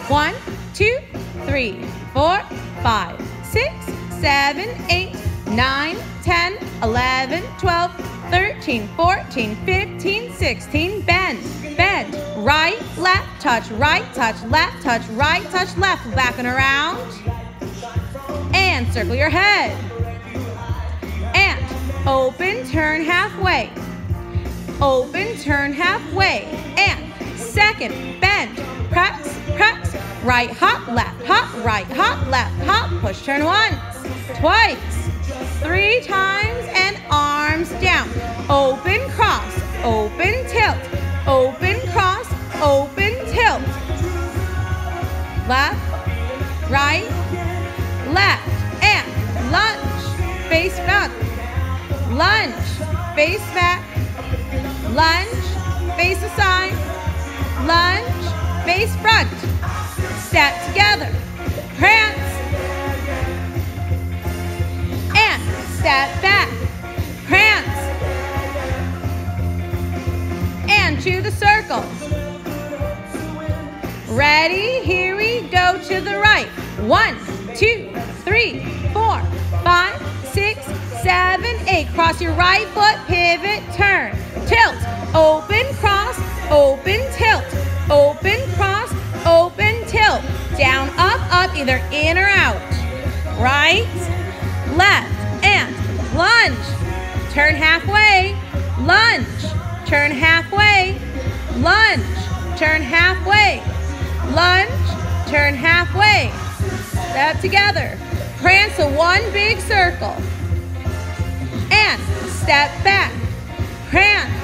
1, 2, 3, 4, 5, 6, 7, 8, 9, 10, 11, 12, 13, 14, 15, 16. Bend, bend. Right, left, touch, left, right, touch, left. Back and around. And circle your head. And open, turn halfway. Open, turn halfway. And second, bend, press, press. Right, hop, right, hop, left, hop. Push, turn once, twice, 3 times, and arms down. Open, cross, open, tilt. Open, cross, open, tilt. Left, right, left, and lunge, face front. Lunge, face back. Lunge, face aside. Lunge, face front. Step together. Prance. And step back. Prance. And to the circle. Ready? Here we go to the right. 1, 2, 3, 4, 5, 6, 7, 8. Cross your right foot, pivot, turn. Tilt, open, cross, open, tilt. Open, cross, open, tilt. Down, up, either in or out. Right, left, and lunge. Turn halfway, lunge. Turn halfway, lunge. Turn halfway, lunge. Turn halfway. Step together. Prance a 1 big circle. And step back. Prance.